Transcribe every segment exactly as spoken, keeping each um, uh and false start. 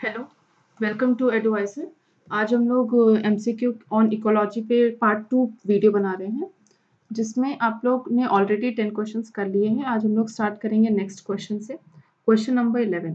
Hello, welcome to adviser. आज हम लोग एमसीक्यू ऑन इकोलॉजी पे पार्ट टू वीडियो बना रहे हैं, जिसमें आप लोग ने ऑलरेडी टेन क्वेश्चंस कर लिए हैं। आज हम लोग स्टार्ट करेंगे नेक्स्ट क्वेश्चन से। Question number eleven,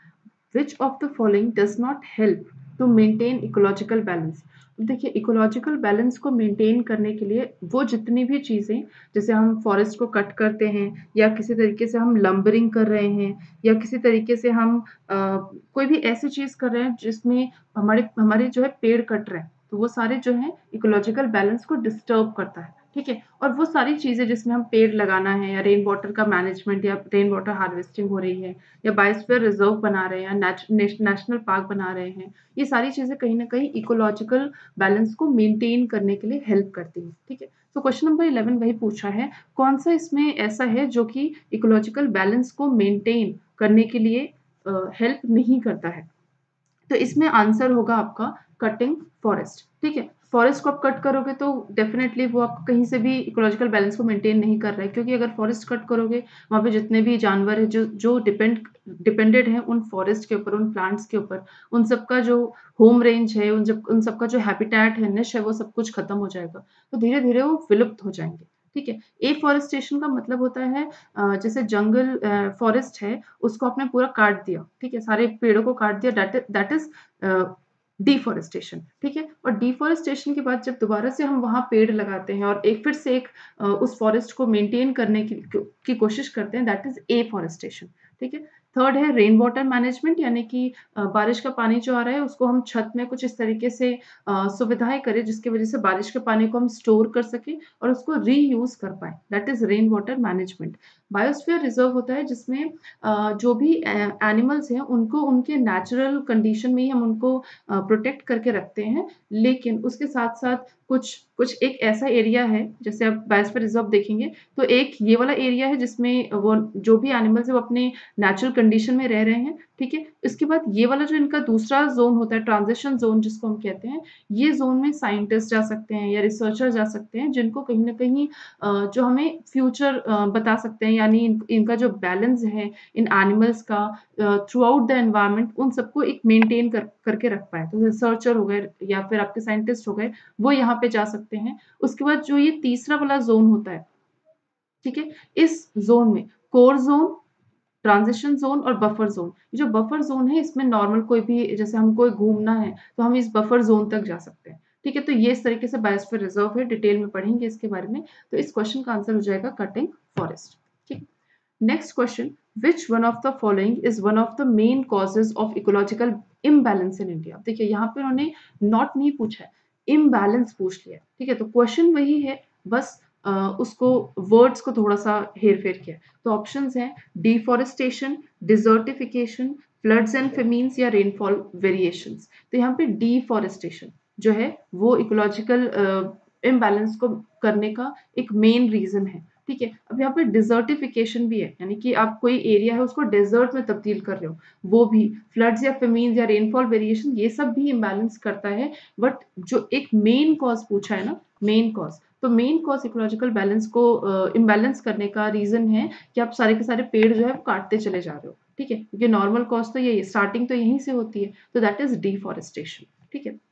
which of the following does not help to maintain ecological balance. देखिए, इकोलॉजिकल बैलेंस को मेंटेन करने के लिए वो जितनी भी चीज़ें, जैसे हम फॉरेस्ट को कट करते हैं या किसी तरीके से हम लंबरिंग कर रहे हैं या किसी तरीके से हम अ, कोई भी ऐसी चीज़ कर रहे हैं जिसमें हमारे हमारे जो है पेड़ कट रहे हैं, तो वो सारे जो हैं इकोलॉजिकल बैलेंस को डिस्टर्ब करता है। ठीक है? और वो सारी चीज़ें जिसमें हम पेड़ लगाना है या रेन वाटर का मैनेजमेंट या रेन वाटर हार्वेस्टिंग हो रही है या बायोस्फीयर रिजर्व बना रहे हैं, नेच नेश नेशनल पार्क बना रहे हैं, ये सारी चीज़ें कहीं न कहीं इकोलॉजिकल बैलेंस को मेंटेन करने के लिए हेल्प करती हैं। ठीक है? तो क्वेश्चन नंबर इलेवन वही पूछा है, कौन-सा इसमें ऐसा है जो कि इकोलॉजिकल बैलेंस को मेंटेन करने के लिए अ, हेल्प नहीं करता है? तो इसमें आंसर होगा आपका कटिंग फॉरेस्ट। ठीक है? फॉरेस्ट को आप कट करोगे तो डेफिनिटली वो आपको कहीं से भी इकोलॉजिकल बैलेंस को मेंटेन नहीं कर रहा है, क्योंकि अगर फॉरेस्ट कट करोगे, वहाँ पे जितने भी जानवर हैं जो जो डिपेंड डिपेंडेड हैं उन फॉरेस्ट के ऊपर, उन प्लांट्स के ऊपर, उन सबका जो होम रेंज है, उन जब उन सबका जो हैबिटेट है, निश है, वो सब कुछ खत्म हो जाएगा। तो धीरे-धीरे वो विलुप्त हो जाएँगे। ठीक है? एफॉरेस्टेशन का मतलब होता है अ, जैसे जंगल अ, फॉरेस्ट है, उसको आपने पूरा काट दिया। ठीक है? सारे पेड़ों को काट दिया, that is that is a, deforestation. ठीक है? और डिफॉरेस्टेशन के बाद जब दोबारा से हम वहाँ पेड़ लगाते हैं और एक फिर से एक अ, उस फॉरेस्ट को मेंटेन करने की की कोशिश करते हैं, दैट इज़ एफॉरेस्टेशन। ठीक है? थर्ड है रेन वाटर मैनेजमेंट, यानी कि अ, बारिश का पानी जो आ रहा है उसको हम छत में कुछ इस तरीके से अ, सुविधाएँ करें जिसकी वज़ह से बारिश के पानी को हम स्टोर कर सकें और उसको रीयूज़ कर पाएँ, that is rain water management. Biosphere reserve होता है जिसमें अ, जो भी ए एनिमल्स हैं उनको उनके नेचुरल कंडीशन में ही हम उनको अ, प्रोटेक्ट करके रखते हैं। लेकिन उसके साथ-साथ कुछ कुछ एक ऐसा एरिया है, जैसे आप बायोस्फीयर रिज़र्व देखेंगे, तो एक ये वाला एरिया है जिसमें वो जो भी एनिमल्स हैं वो अपने नेचुरल कंडीशन में रह रहे हैं, ठीक है? इसके बाद ये वाला जो इनका दूसरा ज़ोन होता है, ट्रांज़िशन ज़ोन जिसको हम कहते हैं, ये ज़ोन में साइंटिस्ट जा सकते हैं या रिसर्चर जा सकते हैं, जिनको कहीं न कहीं अ, जो हमें फ्यूचर अ, बता सकते हैं, यानी इन इनका जो बैलेंस है इन एनिमल्स का a, throughout the environment, उन सबको एक मेंटेन कर करके रख पाएँ। तो रिसर्चर हो गए या फिर आपके साइंटिस्ट हो गए, वो यहाँ पे जा सकते हैं। उसके बाद जो ये तीसरा वाला ज़ोन होता है, ठीक है? इस ज़ोन में कोर ज़ोन, ट्रांज़िशन ज़ोन और बफर ज़ोन। ये जो बफर ज़ोन है, इसमें नॉर्मल कोई भी, जैसे हमको घूमना है, तो हम इस बफर ज़ोन तक जा सकते हैं। ठीक है? तो ये इस तरीके से बायोस्फीयर रिज़र्व है, डिटेल में पढ़ेंगे इसके बारे में। तो इस क्वेश्चन का आंसर हो जाएगा कटिंग फॉरेस्ट। ठीक है? Next question, which one of the following is one of the main causes of ecological imbalance in India? देखिए, यहाँ पे उन्होंने नॉट नहीं पूछा है, इम्बैलेंस पूछ लिया है। ठीक है? तो क्वेश्चन वही है, बस अ, उसको वर्ड्स को थोड़ा-सा हेर-फेर किया है। तो ऑप्शंस हैं deforestation, desertification, floods and famines या रेनफॉल वेरिएशंस। तो यहाँ पे डिफॉरेस्टेशन जो है वो इकोलॉजिकल अ, इम्बैलेंस को करने का एक मेन रीज़न है। ठीक है? अब यहाँ पे डिज़र्टिफ़िकेशन भी है, यानी कि आप कोई एरिया है उसको डेज़र्ट में तब्दील कर रहे हो, वो भी। फ्लड्स या फेमीन्स या रेनफॉल वेरिएशन, ये सब भी इम्बैलेंस करता है। बट जो एक मेन कॉज़ पूछा है ना, मेन कॉज़, तो मेन कॉज़ इकोलॉजिकल बैलेंस को अ, इम्बैलेंस करने का रीज़न है कि आप सारे के सारे पेड़ जो है वो काटते चले जा रहे हो। ठीक है? क्योंकि नॉर्मल कॉज़ तो यही है, स्टार्टिंग तो यहीं से होती है, तो दैट इज़ डिफ़ॉरेस्टेशन। ठीक है?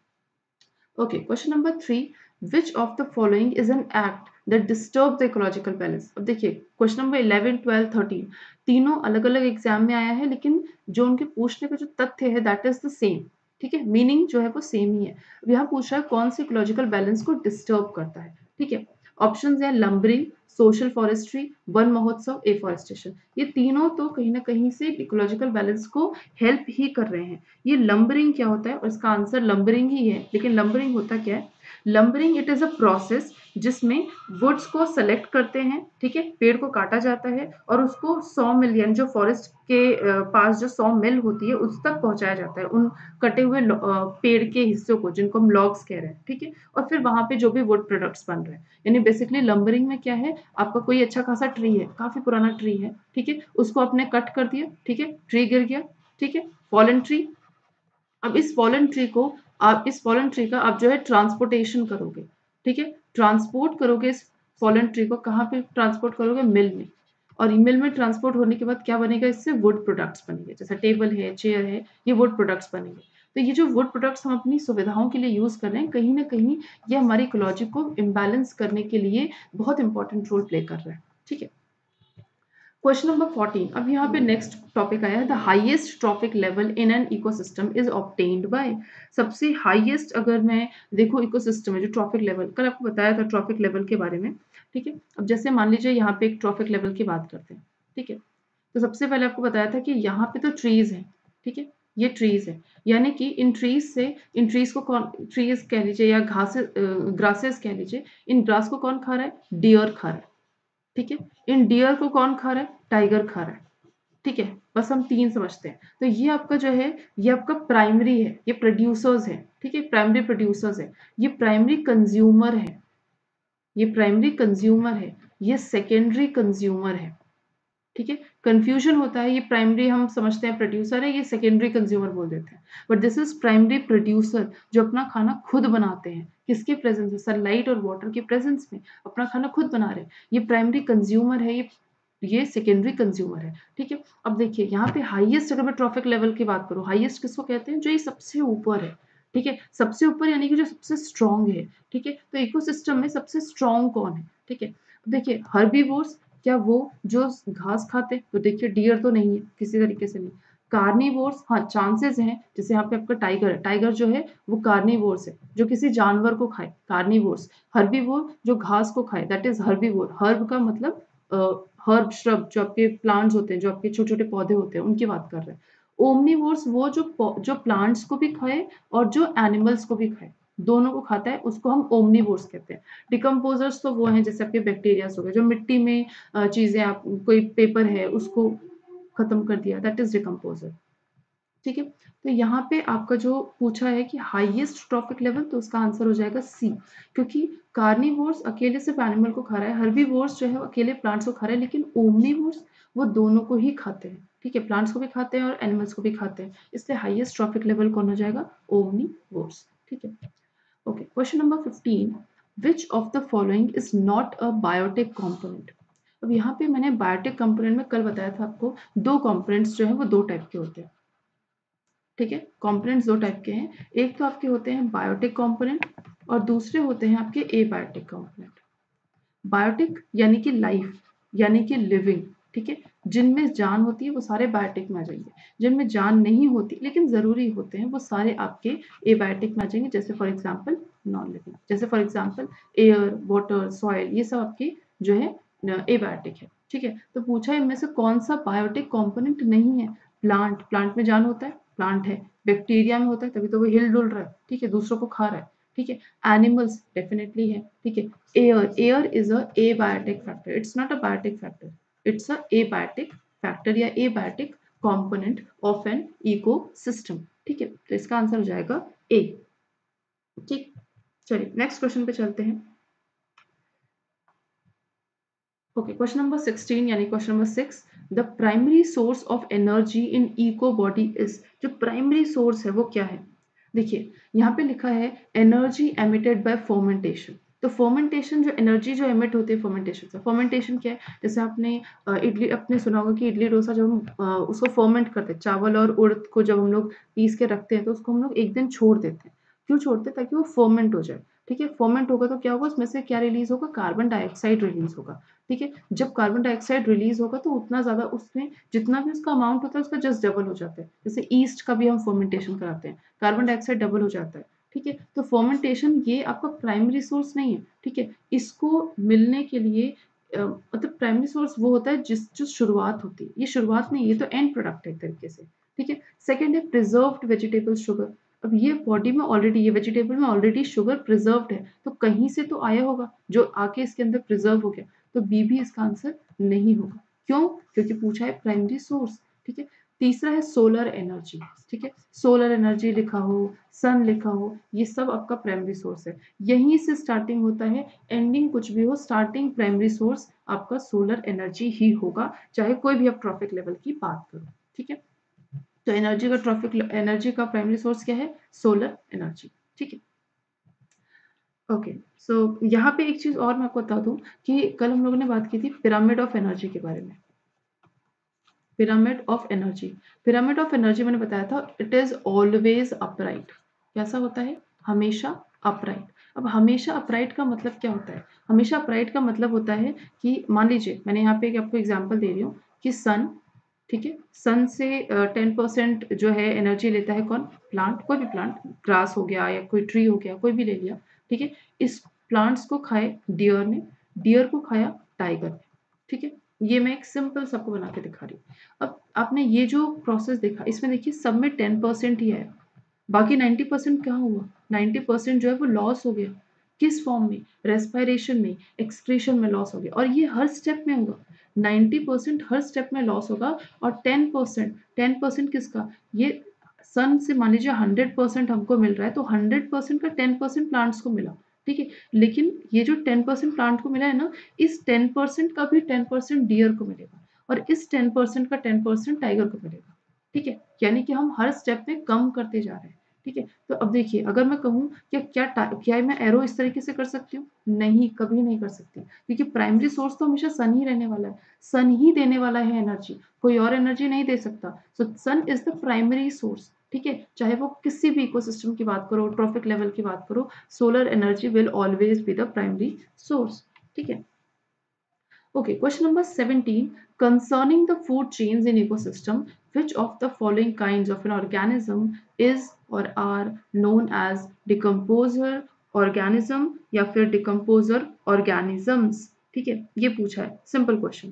Okay, question number three. Which of the following is an act that disturb the ecological balance? अब देखिए, question number eleven, twelve, thirteen तीनों अलग-अलग एग्जाम में आया है, लेकिन जो उनके पूछने का जो तथ्य है दैट इज द सेम। ठीक है? मीनिंग जो है वो सेम ही है। अब यहाँ पूछ रहा है कौन से इकोलॉजिकल बैलेंस को डिस्टर्ब करता है। ठीक है? ऑप्शंस हैं lumbering, social forestry, Van Mahotsav, afforestation. ये तीनों तो कहीं ना कहीं से इकोलॉजिकल बैलेंस को हेल्प ही कर रहे हैं। ये लंबरिंग क्या होता है, और इसका आंसर लंबरिंग ही है। लेकिन लंबरिंग होता क्या है? Lumbering it is a process जिसमें वुड्स को सेलेक्ट करते हैं, ठीक है, पेड़ को काटा जाता है और उसको सॉ मिल, यानी जो फॉरेस्ट के अ, पास जो सॉ मिल होती है उस तक पहुंचाया जाता है, उन कटे हुए लो- अ, पेड़ के हिस्सों को, जिनको हम लॉग्स कह रहे हैं। ठीक है? और फिर वहां पे जो भी वुड प्रोडक्ट्स बन रहे हैं, यानी बेसिकली लंबरिंग में क्या है, आपका कोई अच्छा खासा ट्री है, काफी पुराना ट्री है, ठीक है, उसको आपने कट कर दिया, ठीक है, ट्री गिर गया, ठीक है, फॉलन ट्री। अब इस फॉलन ट्री को, आप इस फॉलन ट्री का आप जो है ट्रांसपोर्टेशन करोगे, ठीक है, ट्रांसपोर्ट करोगे इस फॉलन ट्री को, कहाँ पे ट्रांसपोर्ट करोगे? मिल में। और मिल में ट्रांसपोर्ट होने के बाद क्या बनेगा, इससे वुड प्रोडक्ट्स बनेंगे, जैसे टेबल है, चेयर है, ये वुड प्रोडक्ट्स बनेंगे। तो ये जो वुड प्रोडक्ट्स हम अपनी सुविधाओं के लिए यूज़ कर रहे हैं, कहीं न कहीं ये हमारी इकोलॉजी को इम्बैलेंस करने के लिए बहुत इंपॉर्टेंट रोल प्ले कर रहा है। ठीक है? क्वेश्चन नंबर फोर्टीन, अब यहाँ पे नेक्स्ट टॉपिक आया है, the highest trophic level in an ecosystem is obtained by. सबसे हाईएस्ट अगर मैं देखूँ इकोसिस्टम में जो ट्रॉफिक लेवल, कल आपको बताया था ट्रॉफिक लेवल के बारे में। ठीक है, अब जैसे मान लीजिए यहाँ पे एक ट्रॉफिक लेवल की बात करते हैं। ठीक है, तो सबसे पहले आपको बताया था कि यहाँ पे तो ट्रीज है। ठीक है, ये ट्रीज है, यानी कि इन ट्रीज से, इन ट्रीज को कौन, ट्रीज कह लीजिए या घास ग्रासेस कह लीजिए, इन ग्रास को कौन खा रहा है, डियर खा रहा है। ठीक है, इन डियर को कौन खा रहा है, टाइगर खा रहा है। ठीक है, बस हम तीन समझते हैं। तो ये आपका जो है, ये आपका प्राइमरी है, ये प्रोड्यूसर्स है। ठीक है, प्राइमरी प्रोड्यूसर्स है, ये प्राइमरी कंज्यूमर है, ये प्राइमरी कंज्यूमर है, ये सेकेंडरी कंज्यूमर है। ठीक है, कंफ्यूजन होता है, ये प्राइमरी हम समझते हैं प्रोड्यूसर है, ये सेकेंडरी कंज्यूमर बोल देते हैं, but this is primary producer, जो अपना खाना खुद बनाते हैं, किसके प्रेजेंस में, सनलाइट और वाटर के प्रेजेंस में अपना खाना खुद बना रहे हैं। ये प्राइमरी कंज्यूमर है, ये ये सेकेंडरी कंज्यूमर है। ठीक है, अब देखिए यहाँ पे हाईएस्ट, अगर मैं ट्रॉफिक लेवल की बात करूँ, हाईएस्ट किसको कहते हैं, जो ये सबसे ऊपर है। ठीक है, सबसे ऊपर यानी कि जो सबसे स्ट्रॉन्ग है। ठीक है, तो इकोसिस्टम में सबसे स्ट्रॉन्ग कौन है। ठीक है, देखिए हर्बीवोर्स, क्या वो जो घास खाते हैं, तो देखिए डियर तो नहीं है, किसी तरीके से नहीं। कार्निवोर्स, हाँ चांसेस हैं, जैसे यहाँ पे आपका टाइगर है, टाइगर जो है वो कार्निवोर्स है, जो किसी जानवर को खाए, कार्निवोर्स। हर्बीवोर जो घास को खाए, दैट इज हर्बीवोर। हर्ब का मतलब हर्ब, श्रब, जो आपके प्लांट्स होते हैं, जो आपके छोटे छोटे पौधे होते हैं, उनकी बात कर रहे हैं। ओमनीवोर्स वो जो जो प्लांट्स को भी खाए और जो एनिमल्स को भी खाए, दोनों को खाता है, उसको हम ओमनीवोर्स कहते हैं। डिकम्पोजर्स तो वो हैं जैसे आपके बैक्टीरियाज हो गए, जो मिट्टी में चीजें, आप कोई पेपर है उसको खत्म कर दिया, दैट इज डिकम्पोजर। ठीक है, तो यहाँ पे आपका जो पूछा है कि हाईएस्ट ट्रॉफिक लेवल, तो उसका आंसर हो जाएगा सी, क्योंकि कार्निवोर्स अकेले सिर्फ एनिमल को खा रहा है, हर्बीवोर्स जो है अकेले प्लांट्स को खा रहा है, लेकिन ओमनीवोर्स वो दोनों को ही खाते हैं। ठीक है, प्लांट्स को भी खाते हैं और एनिमल्स को भी खाते हैं, इसलिए हाईएस्ट ट्रॉफिक लेवल कौन हो जाएगा, ओमनीवोर्स। ठीक है, okay, question number fifteen, which of the following is not a biotic component. अब यहाँ पे मैंने बायोटिक कंपोनेंट में कल बताया था आपको, दो कंपोनेंट्स जो है वो दो टाइप के होते हैं। ठीक है, कंपोनेंट्स दो टाइप के हैं, एक तो आपके होते हैं बायोटिक कंपोनेंट और दूसरे होते हैं आपके एबायोटिक कंपोनेंट। बायोटिक यानी कि लाइफ, यानी कि लिविंग। ठीक है, जिनमें जान होती है वो सारे बायोटिक में आ जाएंगे, जिनमें जान नहीं होती लेकिन जरूरी होते हैं वो सारे आपके एबायोटिक में आ जाएंगे, जैसे फॉर एग्जांपल नॉन लिविंग, जैसे for example air, water, soil, ये सब आपके जो है एबायोटिक है। ठीक है, तो पूछा है इनमें से कौन सा बायोटिक कंपोनेंट नहीं है। प्लांट, प्लांट में जान होता है, प्लांट है। बैक्टीरिया में होता है, तभी तो वो हिल डुल रहा है। ठीक है, दूसरों को खा रहा है। ठीक है, एनिमल्स डेफिनेटली है। ठीक है, air, air is a abiotic factor, it's not a biotic factor, it's a abiotic factor या abiotic component of an ecosystem। ठीक है, तो इसका आंसर हो जाएगा ए। ठीक, चलिए नेक्स्ट क्वेश्चन पे चलते हैं। ओके, क्वेश्चन नंबर सिक्सटीन यानी question number six, the primary source of energy in eco body is. जो प्राइमरी सोर्स है वो क्या है, देखिए यहाँ पे लिखा है एनर्जी एमिटेड बाय फर्मेंटेशन। तो फर्मेंटेशन, जो एनर्जी जो एमिट होती है फर्मेंटेशन से, फर्मेंटेशन क्या है, जैसे आपने इडली, अपने सुना होगा कि इडली डोसा जब हम उसको फर्मेंट करते हैं, चावल और उड़द को जब हम लोग पीस के रखते हैं, तो उसको हम लोग एक दिन छोड़ देते हैं। क्यों छोड़ते हैं, ताकि वो फर्मेंट हो जाए। ठीक है, फर्मेंट होगा तो क्या होगा, उसमें से क्या रिलीज होगा, कार्बन डाइऑक्साइड रिलीज होगा। ठीक है, जब कार्बन डाइऑक्साइड रिलीज होगा तो उतना ज्यादा उसमें जितना भी उसका अमाउंट होता है उसका जस्ट डबल हो जाता है। जैसे ईस्ट का भी हम फर्मेंटेशन कराते हैं, कार्बन डाइऑक्साइड डबल हो जाता है। ठीक है, तो फर्मेंटेशन ये आपका प्राइमरी सोर्स नहीं है। ठीक है, इसको मिलने के लिए अ, मतलब प्राइमरी सोर्स वो होता है जिस जो शुरुआत होती है, ये शुरुआत नहीं, ये तो एंड प्रोडक्ट है एक तरीके से। ठीक है, सेकेंड है प्रिजर्व्ड वेजिटेबल शुगर। अब ये बॉडी में ऑलरेडी, ये वेजिटेबल में ऑलरेडी शुगर प्रिजर्व्ड है, तो कहीं से तो आया होगा जो आके इसके अंदर प्रिजर्व हो गया, तो बी भी इसका आंसर नहीं होगा। क्यों, क्योंकि पूछा है प्राइमरी सोर्स। ठीक है, तीसरा है सोलर एनर्जी। ठीक है, सोलर एनर्जी लिखा हो, सन लिखा हो, ये सब आपका प्राइमरी सोर्स है। यहीं से स्टार्टिंग होता है, एंडिंग कुछ भी हो, स्टार्टिंग प्राइमरी सोर्स आपका सोलर एनर्जी ही होगा, चाहे कोई भी आप ट्रॉफिक लेवल की बात करो। ठीक है, तो एनर्जी का ट्रॉफिक एनर्जी का प्राइमरी सोर्स क्या है, सोलर एनर्जी। ठीक है, ओके, सो यहाँ पे एक चीज और मैं आपको बता दूं कि कल हम लोगों ने बात की थी पिरामिड ऑफ एनर्जी के बारे में। Pyramid of energy, pyramid of energy मैंने बताया था इट इज ऑलवेज अपराइट। कैसा होता है? हमेशा अपराइट। अब हमेशा अपराइट का मतलब क्या होता है? हमेशा अपराइट का मतलब होता है कि मान लीजिए मैंने यहाँ पे एक आपको एग्जांपल दे रही हूँ कि सन, ठीक है, सन से टेन परसेंट जो है एनर्जी लेता है कौन? प्लांट, कोई भी प्लांट, ग्रास हो गया या कोई ट्री हो गया, कोई भी ले लिया, ठीक है। इस प्लांट्स को खाए डियर ने, डियर को खाया टाइगर ने, ठीक है। ये मैं एक सिंपल सबको बना के दिखा रही हूँ। अब आपने ये जो प्रोसेस देखा, इसमें देखिए सब में टेन परसेंट ही है, बाकी नाइन्टी परसेंट क्या हुआ? नाइन्टी परसेंट जो है वो लॉस हो गया। किस फॉर्म में? रेस्पिरेशन में, एक्सक्रीशन में लॉस हो गया। और ये हर स्टेप में होगा, नाइन्टी परसेंट हर स्टेप में लॉस होगा। और टेन परसेंट, टेन परसेंट किसका? ये सन से मान लीजिए हंड्रेड परसेंट हमको मिल रहा है, तो हंड्रेड परसेंट का टेन परसेंट प्लांट्स को मिला, ठीक है। लेकिन ये जो टेन परसेंट प्लांट को मिला है ना, इस टेन परसेंट का भी टेन परसेंट डियर को मिलेगा, और इस टेन परसेंट का टेन परसेंट टाइगर को मिलेगा, ठीक है। यानी कि हम हर स्टेप में कम करते जा रहे हैं, ठीक है। तो अब देखिए, अगर मैं कहूँ कि क्या क्या मैं एरो इस तरीके से कर सकती हूँ? नहीं, कभी नहीं कर सकती, क्योंकि प्राइमरी सोर्स तो हमेशा सन ही रहने वाला है, सन ही देने वाला है एनर्जी, कोई और एनर्जी नहीं दे सकता। So sun is the primary source, ठीक है। चाहे वो किसी भी इकोसिस्टम की बात करो, ट्रॉफिक लेवल की बात करो, solar energy will always be the primary source, ठीक है। Okay, question number seventeen. Concerning the food chains in ecosystem, which of the following kinds of an organism is or are known as decomposer organism या फिर decomposer organisms? ठीक है, ये पूछा है, simple question.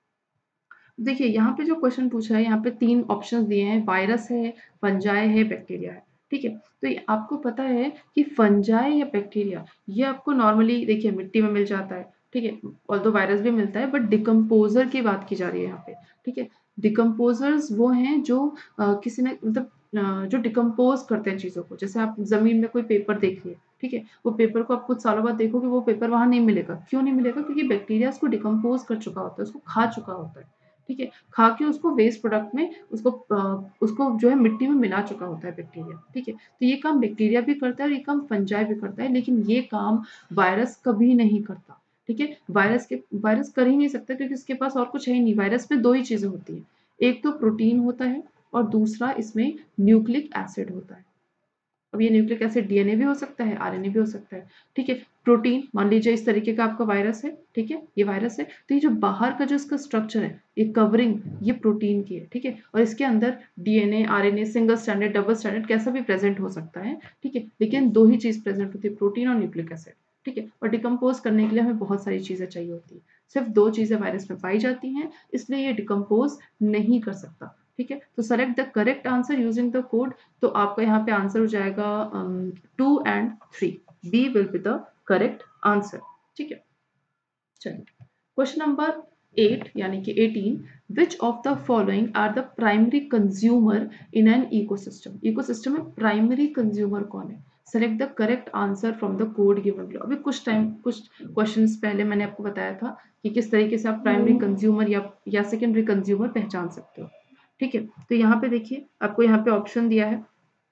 देखिए यहाँ पे जो क्वेश्चन पूछा है, यहाँ पे तीन ऑप्शंस दिए हैं, वायरस है, फंजाई है, बैक्टीरिया है, ठीक है। तो ये आपको पता है कि फंजाई या बैक्टीरिया ये आपको नॉर्मली देखिए मिट्टी में मिल जाता है, ठीक है। ऑल्दो वायरस भी मिलता है, बट डिकम्पोजर की बात की जा रही है यहाँ पे, ठीक है। डिकम्पोजर्स वो हैं जो अ, किसी ने मतलब अ, जो डिकम्पोज करते हैं चीज़ों को। जैसे आप जमीन में कोई पेपर देख लिए, ठीक है, वो पेपर को आप कुछ सालों बाद देखोगे, वो पेपर वहां नहीं मिलेगा। क्यों नहीं मिलेगा? क्योंकि बैक्टीरिया उसको डिकम्पोज कर चुका होता है, उसको खा चुका होता है, ठीक है। खा के उसको वेस्ट प्रोडक्ट में उसको अ, उसको जो है मिट्टी में मिला चुका होता है बैक्टीरिया, ठीक है। तो ये काम बैक्टीरिया भी करता है और ये काम फंजाई भी करता है, लेकिन ये काम वायरस कभी नहीं करता, ठीक है। वायरस के वायरस कर ही नहीं सकता, क्योंकि इसके पास और कुछ है ही नहीं। वायरस में दो ही चीजें होती हैं, एक तो प्रोटीन होता है और दूसरा इसमें न्यूक्लिक एसिड होता है। अब ये न्यूक्लिक एसिड डीएनए भी हो सकता है, आरएनए भी हो सकता है, ठीक है। प्रोटीन मान लीजिए इस तरीके का आपका वायरस है, ठीक है, ये वायरस है, तो ये जो बाहर का जो इसका स्ट्रक्चर है, ये कवरिंग, ये प्रोटीन की है, ठीक है। और इसके अंदर DNA, RNA, single stranded, double stranded कैसा भी प्रेजेंट हो सकता है, ठीक है। लेकिन दो ही चीज प्रेजेंट होती है, प्रोटीन और न्यूक्लिक एसिड, ठीक है। और डिकम्पोज करने के लिए हमें बहुत सारी चीजें चाहिए होती है, सिर्फ दो चीजें वायरस में पाई जाती हैं, इसलिए ये डिकम्पोज नहीं कर सकता, ठीक है। तो select the correct answer using the code. तो आपका यहाँ पे आंसर हो जाएगा two and three, B will be the correct answer, ठीक है। चलिए क्वेश्चन नंबर एट यानी कि eighteen, which of the following are the primary consumer in an ecosystem? Ecosystem में प्राइमरी कंज्यूमर कौन है? Select the correct answer from the code given below. अभी कुछ टाइम कुछ क्वेश्चंस पहले मैंने आपको बताया था कि किस तरीके से आप प्राइमरी कंज्यूमर या या सेकेंडरी कंज्यूमर पहचान सकते हो, ठीक है। तो यहाँ पे देखिए आपको यहाँ पे ऑप्शन दिया है,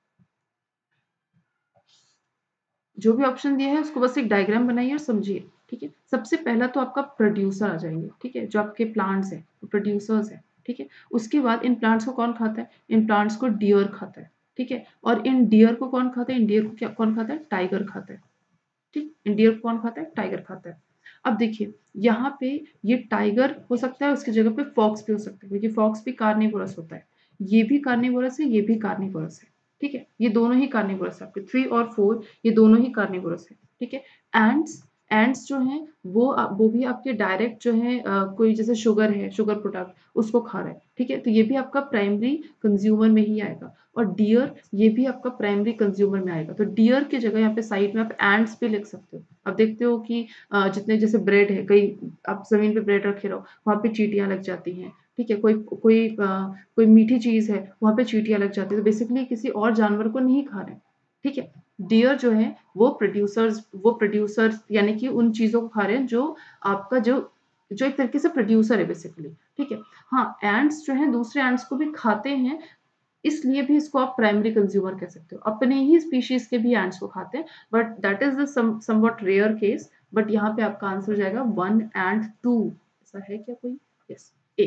जो भी ऑप्शन दिया है उसको बस एक डायग्राम बनाइए और समझिए, ठीक है। सबसे पहला तो आपका प्रोड्यूसर आ जाएंगे, ठीक है, जो आपके प्लांट्स हैं, प्रोड्यूसर्स हैं, ठीक है। उसके बाद इन प्लांट्स को कौन खाता है? इन प्लांट्स को डियर खाता है, ठीक है। और इन डियर को कौन खाता है? इन डियर को क्या कौन खाता है? टाइगर खाता है, ठीक। इन डियर को कौन खाता है? टाइगर खाता है। अब देखिए यहाँ पे ये टाइगर हो सकता है, उसकी जगह पे फॉक्स भी हो सकता है, क्योंकि फॉक्स भी कार्निवोरस होता है, ये भी कार्निवोरस है, ये भी कार्निवोरस है, ठीक है। ये दोनों ही कार्निवोरस है, आपके थ्री और फोर ये दोनों ही कार्निवोरस है, ठीक है। एंड्स एंड्स जो हैं वो वो भी आपके डायरेक्ट जो है अ, कोई जैसे शुगर है, शुगर प्रोडक्ट उसको खा रहा है, ठीक है। तो ये भी आपका प्राइमरी कंज्यूमर में ही आएगा। और डियर ये भी आपका प्राइमरी कंज्यूमर में आएगा। तो डियर की जगह यहाँ पे साइड में आप एंड्स भी लिख सकते हो। अब देखते हो कि अ, जितने जैसे ब्रेड है, कई आप जमीन पे ब्रेड रखे रहो, वहां पे चींटियां लग जाती हैं, ठीक है। कोई कोई अ, कोई मीठी चीज है, वहां पे चींटियां लग जाती है, तो बेसिकली किसी और जानवर को नहीं खा रहे, ठीक है। डियर जो है वो प्रोड्यूसर्स वो प्रोड्यूसर्स यानी कि उन चीजों को खा रहे हैं जो आपका जो जो एक तरीके से प्रोड्यूसर है बेसिकली, ठीक है। हाँ, एंड्स जो है दूसरे एंड्स को भी खाते हैं, इसलिए भी इसको आप प्राइमरी कंज्यूमर कह सकते हो। अपने ही स्पीशीज के भी एंड्स को खाते हैं, but that is the somewhat rare case. But यहाँ पे आपका आंसर हो जाएगा वन एंड टू। ऐसा है क्या कोई? Yes, A.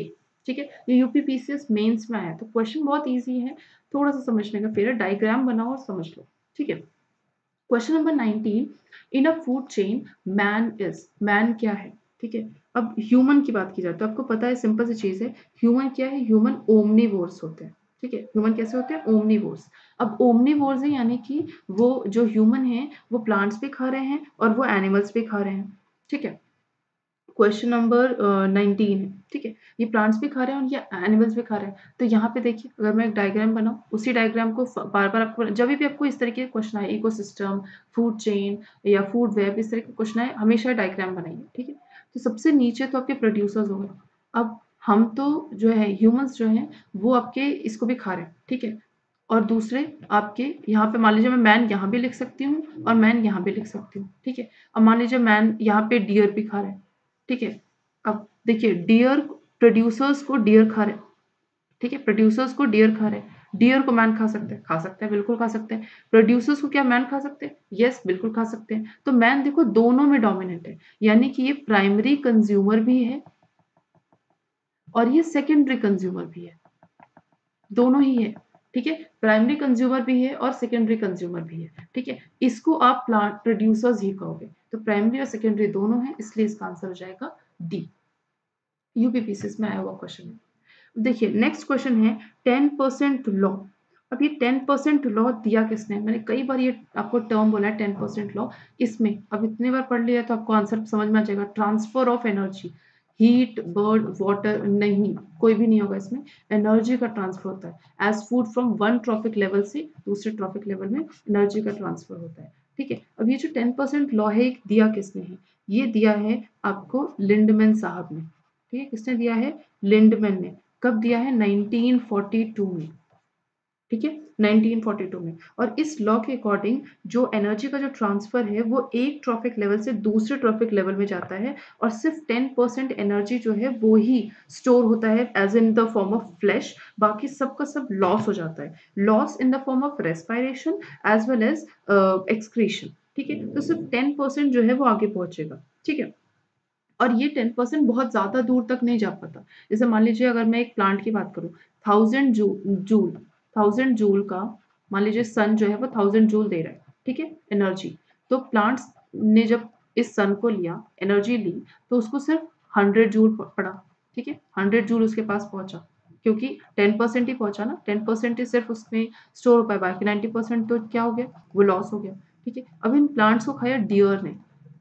ठीक है, ये यूपीपीसीएस मेंस में आया, तो क्वेश्चन बहुत इजी है, थोड़ा सा समझने का फिर है, डायग्राम बनाओ और समझ लो। ठीक है, question number nineteen, in a food chain man is, man क्या है? ठीक है, अब ह्यूमन की बात की जाए तो आपको पता है सिंपल सी चीज है, ह्यूमन क्या है? ह्यूमन ओमनीवोर्स होते हैं। ठीक है, ह्यूमन कैसे होते हैं? ओमनीवोर्स। अब ओमनीवोर्स है यानी कि वो जो ह्यूमन है वो प्लांट्स भी खा रहे हैं और वो एनिमल्स भी खा रहे हैं। ठीक है, क्वेश्चन नंबर नाइनटीन है। ठीक है, ये प्लांट्स भी खा रहे हैं और ये एनिमल्स भी खा रहे हैं। तो यहाँ पे देखिए, अगर मैं एक डायग्राम बनाऊँ, उसी डायग्राम को बार बार आपको जब भी आपको इस तरीके के क्वेश्चन आए, इकोसिस्टम, फूड चेन या फूड वेब, इस तरह के क्वेश्चन आए, हमेशा डायग्राम बनाइए। ठीक है, तो सबसे नीचे तो आपके प्रोड्यूसर्स हो गए। अब हम तो जो है ह्यूमंस जो है वो आपके इसको भी खा रहे हैं। ठीक है, और दूसरे आपके यहाँ पे मान लीजिए मैं मैन यहाँ भी लिख सकती हूँ और मैन यहाँ भी लिख सकती हूँ। ठीक है, अब मान लीजिए मैन यहाँ पे डियर भी खा रहे हैं। ठीक है, अब देखिए डियर, प्रोड्यूसर्स को डियर खा रहे हैं। ठीक है, प्रोड्यूसर्स को डियर खा रहे हैं, डियर को मैन खा सकते हैं, खा सकते हैं, बिल्कुल खा सकते हैं। प्रोड्यूसर्स को क्या मैन खा सकते हैं? यस, बिल्कुल खा सकते हैं। तो मैन देखो दोनों में डोमिनेंट है, यानी कि ये प्राइमरी कंज्यूमर भी है और ये सेकेंडरी कंज्यूमर भी है, दोनों ही है। ठीक है, प्राइमरी कंज्यूमर भी है और सेकेंडरी कंज्यूमर भी है। ठीक है, इसको आप प्लांट प्रोड्यूसर्स ही कहोगे, तो प्राइमरी और सेकेंडरी दोनों है, इसलिए इसका आंसर हो जाएगा डी। यूपीपीसीएस में आया हुआ क्वेश्चन है। देखिए नेक्स्ट क्वेश्चन है टेन परसेंट लॉ। अब ये टेन परसेंट लॉ दिया किसने? मैंने कई बार ये आपको टर्म बोला है टेन परसेंट लॉ। इसमें अब इतने बार पढ़ लिया तो आपको आंसर समझ में आ जाएगा। Transfer of energy, heat, bird, water, नहीं, कोई भी नहीं होगा इसमें। एनर्जी का ट्रांसफर होता है as food from one tropic level से दूसरे ट्रॉपिक लेवल में एनर्जी का ट्रांसफर होता है। ठीक है, अब ये जो टेन परसेंट लॉ है दिया किसने है? ये दिया है आपको लिंडमैन साहब ने। ठीक है, किसने दिया है? लिंडमैन ने। कब दिया है? नाइनटीन फोर्टी टू में। ठीक है, नाइनटीन फोर्टी टू में। और इस लॉ के अकॉर्डिंग जो एनर्जी का जो ट्रांसफर है वो एक ट्रॉपिक लेवल से दूसरे ट्रॉपिक लेवल में जाता है और सिर्फ टेन परसेंट एनर्जी जो है वो ही स्टोर होता है as in the form of flash, बाकी सबका सब लॉस हो जाता है। Loss in the form of respiration as well as excretion. ठीक है, तो सिर्फ टेन परसेंट जो है वो आगे पहुंचेगा। ठीक है, और ये टेन परसेंट बहुत ज़्यादा दूर तक नहीं जा पाता। जैसे मान लीजिए अगर मैं एक प्लांट की बात करूँ, थाउज़ेंड जू जूल थाउज़ेंड जूल का मान लीजिए सन जो है वो थाउज़ेंड जूल दे रहा है, ठीक है, एनर्जी। तो प्लांट्स ने जब इस सन को लिया, एनर्जी ली, तो उसको सिर्फ हंड्रेड जूल प पड़ा, ठीक है, हंड्रेड जूल उसके पास पहुँचा, क्योंकि टेन परसेंट ही पहुँचा ना, टेन परसेंट ही सिर्फ उसमें स्टोर हो पाया, बाकी नाइंटी परसेंट तो क्या हो गया? वो लॉस हो गया, ठीक है। अब इन प्लांट्स को खाया डियर ने,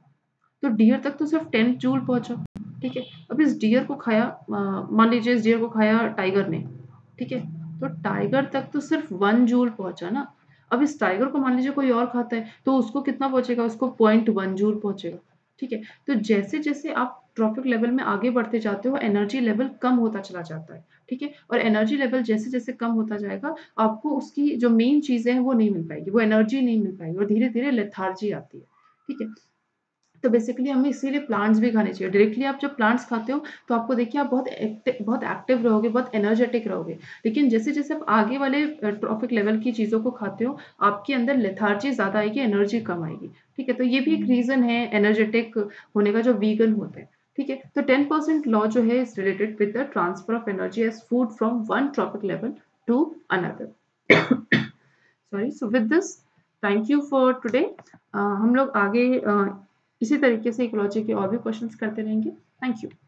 तो डियर तक तो सिर्फ टेन जूल पहुंचा, ठीक है। अब इस डियर को खाया, अ, मान लीजिए इस डियर को खाया टाइगर ने, ठीक है, तो टाइगर तक तो सिर्फ वन जूल पहुंचा ना। अब इस टाइगर को मान लीजिए कोई और खाता है तो उसको कितना पहुंचेगा? उसको पॉइंट वन जूल पहुंचेगा, ठीक है। तो जैसे जैसे आप ट्रॉपिक लेवल में आगे बढ़ते जाते हो एनर्जी लेवल कम होता चला जाता है, ठीक है। और एनर्जी लेवल जैसे जैसे कम होता जाएगा आपको उसकी जो मेन चीजें हैं वो नहीं मिल पाएगी, वो एनर्जी नहीं मिल पाएगी और धीरे धीरे लेथार्जी आती है, ठीक है। तो बेसिकली हमें इसीलिए प्लांट्स भी खाने चाहिए। डायरेक्टली आप जब प्लांट्स खाते हो तो आपको देखिए आप बहुत एक्टिव बहुत एक्टिव रहोगे, बहुत एनर्जेटिक रहोगे। लेकिन जैसे-जैसे आप आगे वाले अ, ट्रॉपिक लेवल की चीज़ों को खाते हो, आपके अंदर लेथार्जी ज़्यादा आएगी, एनर्जी कम आएगी। ठीक है? तो ये भी एक रीज़न है एनर्जेटिक होने का जो वीगन होते हैं। ठीक है? तो टेन परसेंट लॉ जो है is related with the transfer of energy as food from one tropic level to another. Sorry, so with this thank you for today. हम लोग आगे अ, इसी तरीके से इकोलॉजी के और भी क्वेश्चंस करते रहेंगे। Thank you.